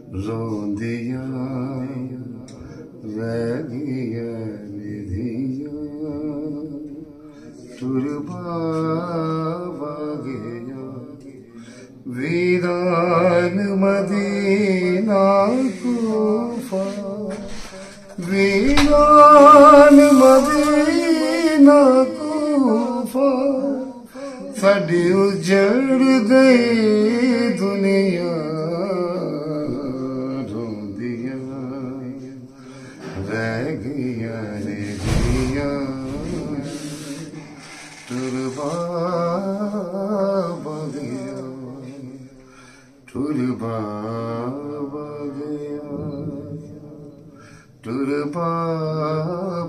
रोंदिया रह गया निधिया तुरबा गया वीरान मदीना कूफा वीरान मदीना कूफा साडी उजड़ गई दुनिया रोंदिया रह गया निधिया तुरबा गया तुरबा गया तुरबा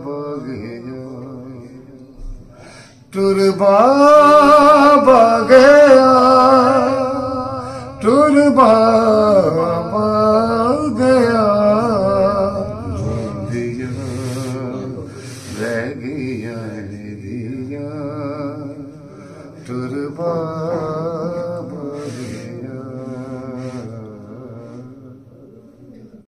गया तुरबा गया